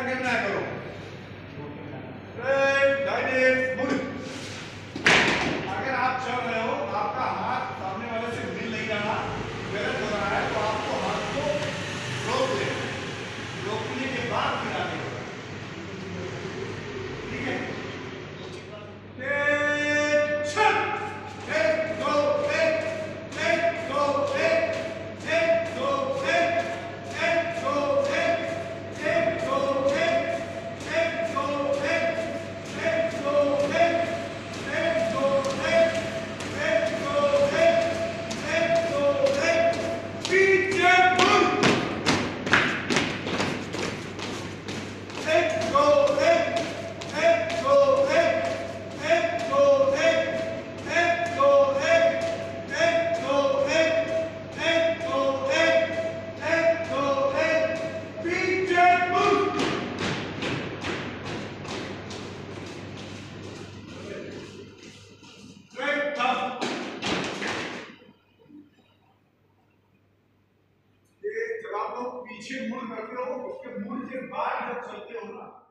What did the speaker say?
गिरना है करो स्ट्रेट गाइडेड मुड़। अगर आप चल रहे हो आपका हाथ सामने वाले से मिल नहीं रहा, गलत हो रहा है, तो आपको हाथ को रोक लेना है, रोकने के बाद फिर आगे बढ़ना, ठीक है। जब आप लोग पीछे मुड़ करते हो, उसके मुड़ के बाद जब चलते हो ना,